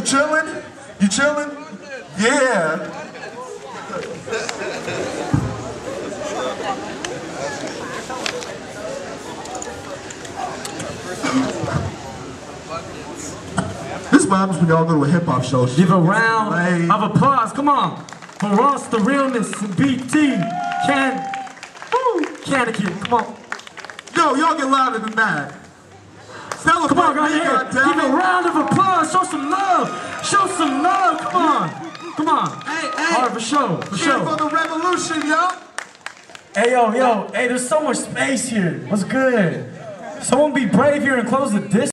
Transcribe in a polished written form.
chillin'? You chillin'? Yeah. This is what happens when y'all go to a hip-hop show. Give a round of applause, come on, for Ross, the realness, and BT, Canikin, come on. Yo, y'all get louder than that. Celebrate, come on, right me, here. Give a round of applause, show some love, come on. Come on. Hey. All right, for sure, for Cheer sure. for the revolution, yo. Hey, yo, hey, there's so much space here. What's good? Someone be brave here and close the disc.